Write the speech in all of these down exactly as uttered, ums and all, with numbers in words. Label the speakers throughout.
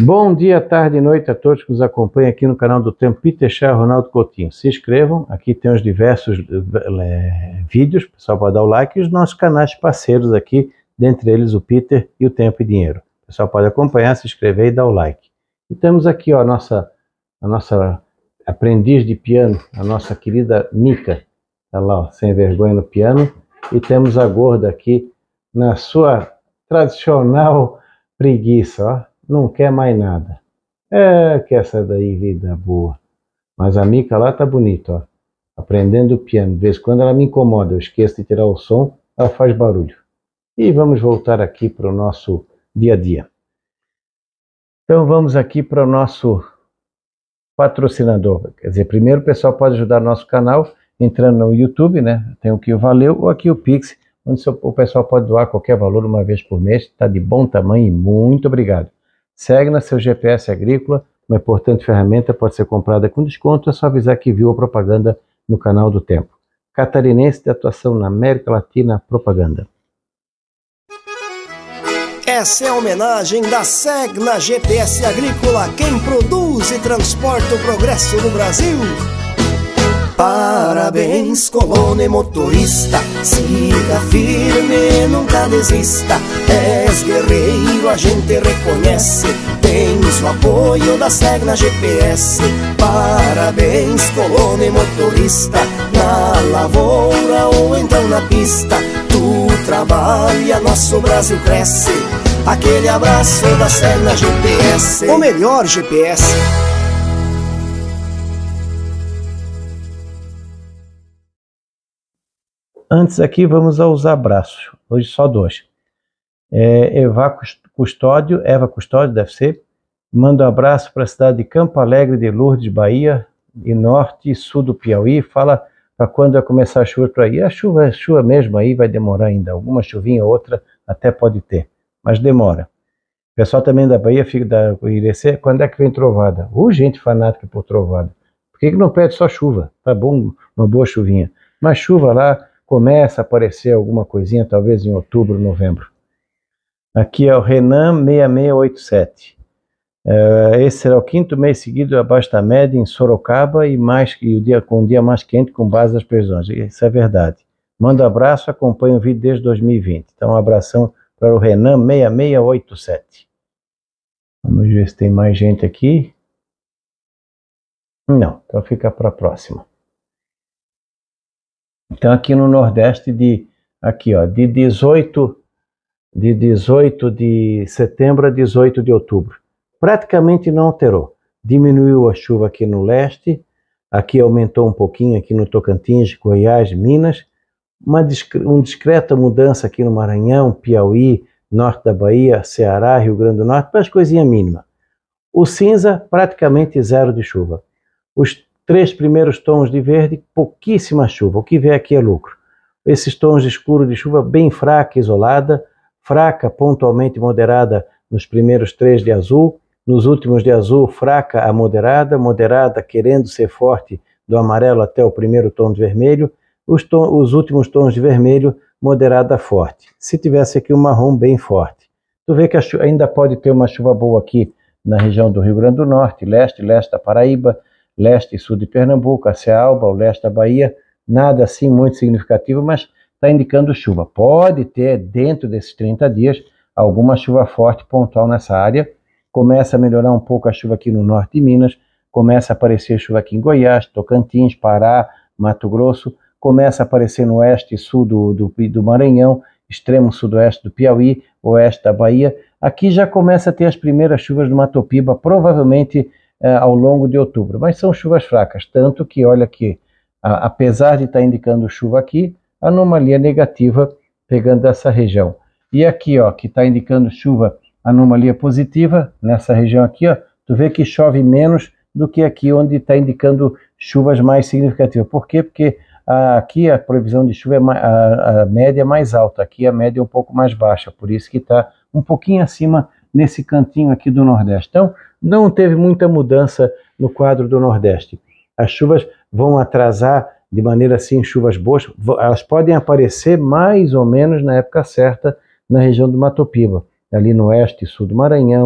Speaker 1: Bom dia, tarde e noite a todos que nos acompanham aqui no canal do Tempo, Peter Chá, Ronaldo Coutinho. Se inscrevam, aqui tem os diversos é, vídeos, o pessoal pode dar o like, e os nossos canais parceiros aqui, dentre eles o Peter e o Tempo e Dinheiro. O pessoal pode acompanhar, se inscrever e dar o like. E temos aqui ó, a, nossa, a nossa aprendiz de piano, a nossa querida Mica, está lá ó, sem vergonha no piano, e temos a gorda aqui na sua tradicional preguiça, ó. Não quer mais nada. É, que essa daí, vida boa. Mas a Mica lá tá bonita, ó. Aprendendo o piano. De vez em quando ela me incomoda, eu esqueço de tirar o som, ela faz barulho. E vamos voltar aqui para o nosso dia a dia. Então vamos aqui para o nosso patrocinador. Quer dizer, primeiro o pessoal pode ajudar o nosso canal entrando no YouTube, né? Tem o que valeu, ou aqui o Pix, onde o pessoal pode doar qualquer valor uma vez por mês. Está de bom tamanho e muito obrigado. Segue na seu G P S Agrícola, uma importante ferramenta, pode ser comprada com desconto, é só avisar que viu a propaganda no canal do Tempo. Catarinense de atuação na América Latina, propaganda.
Speaker 2: Essa é a homenagem da S E G na G P S Agrícola, quem produz e transporta o progresso no Brasil. Parabéns, colono e motorista, siga firme, nunca desista. És guerreiro, a gente reconhece, tens o apoio da S E G na G P S. Parabéns, colono e motorista, na lavoura ou então na pista. Tu trabalha, nosso Brasil cresce. Aquele abraço da S E G na G P S, o melhor G P S.
Speaker 1: Antes aqui vamos aos abraços, hoje só dois. É, Eva Custódio, Eva Custódio deve ser, manda um abraço para a cidade de Campo Alegre de Lourdes, Bahia, e norte e sul do Piauí, fala para quando vai começar a chuva por aí. A chuva é chuva mesmo aí, vai demorar ainda, alguma chuvinha ou outra até pode ter, mas demora. O pessoal também da Bahia, fica da Irecê, quando é que vem trovada? Ô, gente fanática por trovada, por que que não pede só chuva? Tá bom, uma boa chuvinha, mas chuva lá, começa a aparecer alguma coisinha, talvez em outubro, novembro. Aqui é o Renan seis seis oito sete. Uh, esse será o quinto mês seguido abaixo da média em Sorocaba e, mais, e o dia, com um dia mais quente com base nas previsões. Isso é verdade. Manda um abraço, acompanha o vídeo desde dois mil e vinte. Então um abração para o Renan seis seis oito sete. Vamos ver se tem mais gente aqui. Não, então fica para a próxima. Então aqui no Nordeste de aqui ó, de dezoito de dezoito de setembro a dezoito de outubro, praticamente não alterou. Diminuiu a chuva aqui no leste, aqui aumentou um pouquinho aqui no Tocantins, Goiás, Minas, uma, discre uma discreta mudança aqui no Maranhão, Piauí, norte da Bahia, Ceará, Rio Grande do Norte, mas coisinha mínima. O cinza praticamente zero de chuva. Os três primeiros tons de verde, pouquíssima chuva. O que vem aqui é lucro. Esses tons de escuro de chuva bem fraca, isolada, fraca, pontualmente moderada nos primeiros três de azul, nos últimos de azul, fraca a moderada, moderada querendo ser forte do amarelo até o primeiro tom de vermelho, os, tom, os últimos tons de vermelho, moderada forte. Se tivesse aqui um marrom bem forte. Tu vê que ainda pode ter uma chuva boa aqui na região do Rio Grande do Norte, leste, leste da Paraíba, leste e sul de Pernambuco, a Cealba, o leste da Bahia, nada assim muito significativo, mas está indicando chuva. Pode ter, dentro desses trinta dias, alguma chuva forte pontual nessa área. Começa a melhorar um pouco a chuva aqui no norte de Minas, começa a aparecer chuva aqui em Goiás, Tocantins, Pará, Mato Grosso, começa a aparecer no oeste e sul do, do, do Maranhão, extremo sudoeste do Piauí, oeste da Bahia. Aqui já começa a ter as primeiras chuvas do Mato Piba, provavelmente ao longo de outubro, mas são chuvas fracas, tanto que olha que, a, apesar de estar tá indicando chuva aqui, anomalia negativa pegando essa região. E aqui, ó, que está indicando chuva, anomalia positiva, nessa região aqui, ó, tu vê que chove menos do que aqui onde está indicando chuvas mais significativas. Por quê? Porque a, aqui a previsão de chuva, é mais, a, a média é mais alta, aqui a média é um pouco mais baixa, por isso que está um pouquinho acima nesse cantinho aqui do Nordeste. Então, não teve muita mudança no quadro do Nordeste. As chuvas vão atrasar de maneira assim, chuvas boas, elas podem aparecer mais ou menos na época certa na região do Mato Piba, ali no oeste e sul do Maranhão,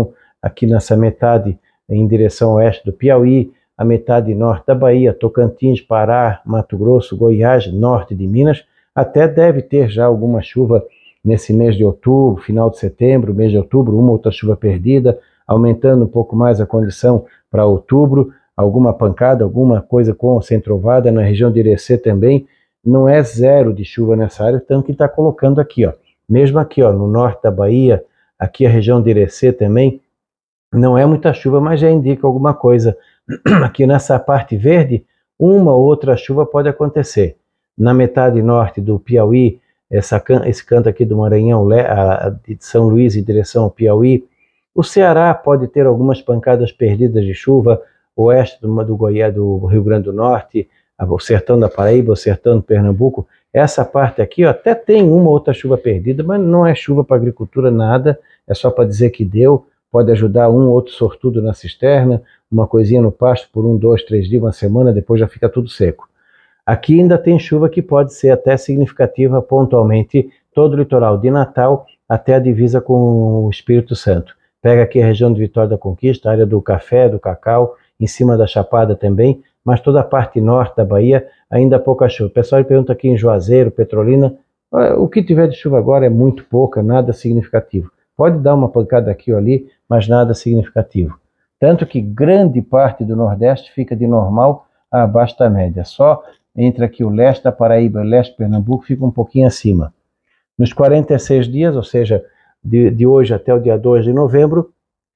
Speaker 1: aqui nessa metade em direção oeste do Piauí, a metade norte da Bahia, Tocantins, Pará, Mato Grosso, Goiás, norte de Minas. Até deve ter já alguma chuva nesse mês de outubro, final de setembro, mês de outubro, uma outra chuva perdida, aumentando um pouco mais a condição para outubro, alguma pancada, alguma coisa com centro-ovada na região de Irecê também. Não é zero de chuva nessa área, tanto que está colocando aqui, ó, mesmo aqui, ó, no norte da Bahia, aqui a região de Irecê também, não é muita chuva, mas já indica alguma coisa. Aqui nessa parte verde, uma ou outra chuva pode acontecer. Na metade norte do Piauí, essa, esse canto aqui do Maranhão, a, de São Luís em direção ao Piauí, o Ceará pode ter algumas pancadas perdidas de chuva, oeste do, do Goiás, do Rio Grande do Norte, o sertão da Paraíba, o sertão do Pernambuco. Essa parte aqui, ó, até tem uma ou outra chuva perdida, mas não é chuva para agricultura, nada, é só para dizer que deu. Pode ajudar um ou outro sortudo na cisterna, uma coisinha no pasto por um, dois, três dias, uma semana, depois já fica tudo seco. Aqui ainda tem chuva que pode ser até significativa pontualmente, todo o litoral de Natal até a divisa com o Espírito Santo. Pega aqui a região de Vitória da Conquista, a área do café, do cacau, em cima da Chapada também, mas toda a parte norte da Bahia ainda pouca chuva. O pessoal pergunta aqui em Juazeiro, Petrolina, o que tiver de chuva agora é muito pouca, nada significativo. Pode dar uma pancada aqui ou ali, mas nada significativo. Tanto que grande parte do Nordeste fica de normal a abaixo da média. Só entre aqui o leste da Paraíba e o leste do Pernambuco fica um pouquinho acima. Nos quarenta e seis dias, ou seja, de, de hoje até o dia dois de novembro,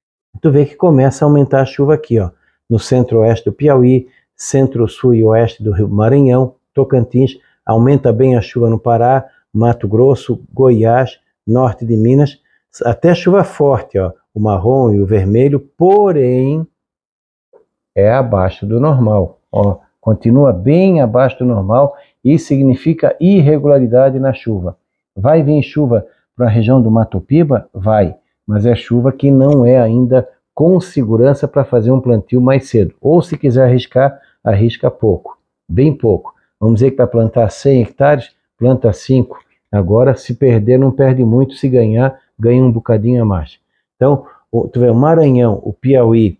Speaker 1: tu vê que começa a aumentar a chuva aqui, ó, no centro-oeste do Piauí, centro-sul e oeste do Rio Maranhão, Tocantins, aumenta bem a chuva no Pará, Mato Grosso, Goiás, norte de Minas, até chuva forte, ó, o marrom e o vermelho, porém é abaixo do normal, ó, continua bem abaixo do normal e significa irregularidade na chuva. Vai vir chuva para a região do Mato Piba? Vai, mas é chuva que não é ainda com segurança para fazer um plantio mais cedo, ou se quiser arriscar, arrisca pouco, bem pouco. Vamos dizer que para plantar cem hectares, planta cinco. Agora, se perder, não perde muito, se ganhar, ganha um bocadinho a mais. Então, o, tu vê, o Maranhão, o Piauí,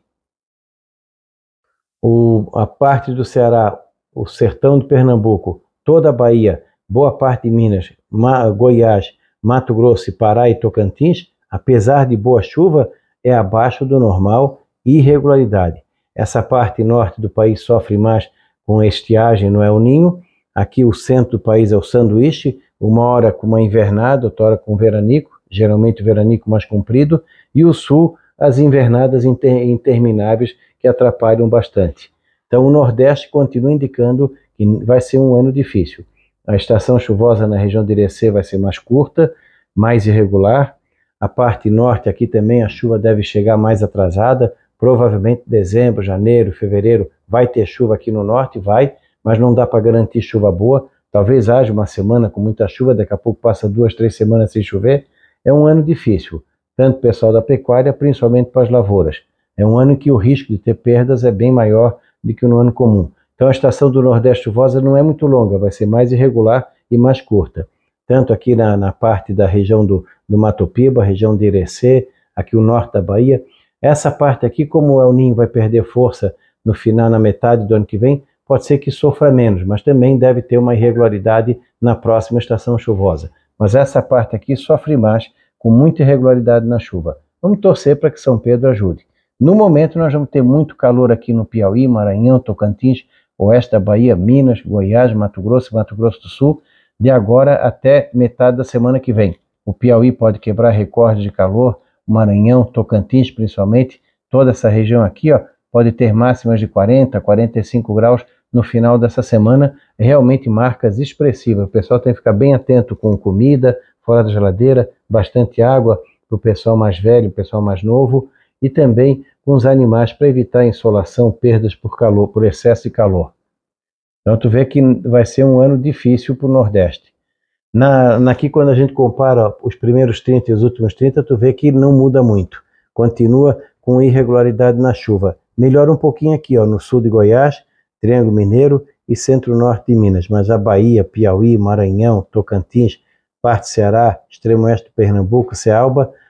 Speaker 1: o, a parte do Ceará, o sertão do Pernambuco, toda a Bahia, boa parte de Minas, Ma, Goiás, Mato Grosso, Pará e Tocantins, apesar de boa chuva, é abaixo do normal, irregularidade. Essa parte norte do país sofre mais com estiagem no El Ninho. Aqui o centro do país é o sanduíche, uma hora com uma invernada, outra hora com veranico, geralmente o veranico mais comprido, e o sul, as invernadas inter, intermináveis que atrapalham bastante. Então o Nordeste continua indicando que vai ser um ano difícil. A estação chuvosa na região de Irecê vai ser mais curta, mais irregular. A parte norte aqui também a chuva deve chegar mais atrasada, provavelmente dezembro, janeiro, fevereiro vai ter chuva aqui no norte, vai, mas não dá para garantir chuva boa. Talvez haja uma semana com muita chuva, daqui a pouco passa duas, três semanas sem chover. É um ano difícil, tanto o pessoal da pecuária, principalmente para as lavouras. É um ano em que o risco de ter perdas é bem maior do que no ano comum. Então a estação do Nordeste chuvosa não é muito longa, vai ser mais irregular e mais curta. Tanto aqui na, na parte da região do, do Mato Piba, região de Irecê, aqui o norte da Bahia. Essa parte aqui, como o El Ninho vai perder força no final, na metade do ano que vem, pode ser que sofra menos, mas também deve ter uma irregularidade na próxima estação chuvosa. Mas essa parte aqui sofre mais, com muita irregularidade na chuva. Vamos torcer para que São Pedro ajude. No momento nós vamos ter muito calor aqui no Piauí, Maranhão, Tocantins, oeste da Bahia, Minas, Goiás, Mato Grosso e Mato Grosso do Sul, de agora até metade da semana que vem. O Piauí pode quebrar recordes de calor, o Maranhão, Tocantins principalmente, toda essa região aqui, ó, pode ter máximas de quarenta, quarenta e cinco graus no final dessa semana, realmente marcas expressivas. O pessoal tem que ficar bem atento com comida, fora da geladeira, bastante água para o pessoal mais velho, o pessoal mais novo, e também com os animais para evitar insolação, perdas por calor, por excesso de calor. Então tu vê que vai ser um ano difícil para o Nordeste. Na, aqui quando a gente compara os primeiros trinta e os últimos trinta, tu vê que não muda muito. Continua com irregularidade na chuva. Melhora um pouquinho aqui, ó, no sul de Goiás, Triângulo Mineiro e centro-norte de Minas. Mas a Bahia, Piauí, Maranhão, Tocantins, parte do Ceará, extremo oeste do Pernambuco, Cealba,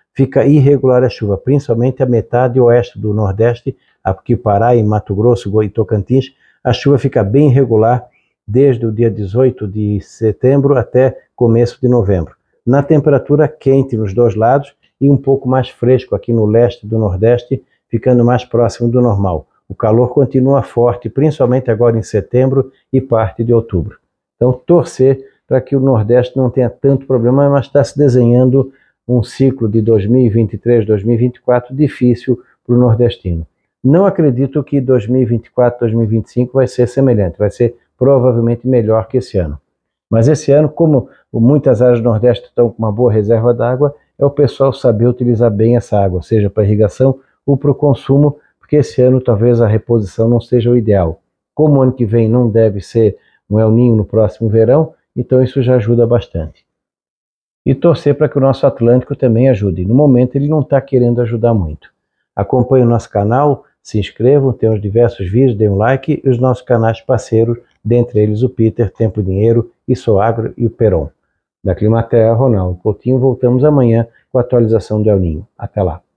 Speaker 1: fica irregular a chuva, principalmente a metade oeste do Nordeste, aqui Pará e Mato Grosso e Tocantins, a chuva fica bem irregular desde o dia dezoito de setembro até começo de novembro. Na temperatura quente nos dois lados e um pouco mais fresco aqui no leste do Nordeste, ficando mais próximo do normal. O calor continua forte, principalmente agora em setembro e parte de outubro. Então, torcer para que o Nordeste não tenha tanto problema, mas está se desenhando um ciclo de dois mil e vinte e três, dois mil e vinte e quatro difícil para o nordestino. Não acredito que dois mil e vinte e quatro, dois mil e vinte e cinco vai ser semelhante, vai ser provavelmente melhor que esse ano. Mas esse ano, como muitas áreas do Nordeste estão com uma boa reserva d'água, é o pessoal saber utilizar bem essa água, seja para irrigação ou para o consumo, porque esse ano talvez a reposição não seja o ideal. Como o ano que vem não deve ser um El Niño no próximo verão, então isso já ajuda bastante. E torcer para que o nosso Atlântico também ajude. No momento ele não está querendo ajudar muito. Acompanhe o nosso canal, se inscrevam, temos diversos vídeos, dê um like, e os nossos canais parceiros, dentre eles o Peter, Tempo Dinheiro, Isoagro e o Peron. Da Climaterra, Ronaldo Coutinho, voltamos amanhã com a atualização do El Niño. Até lá.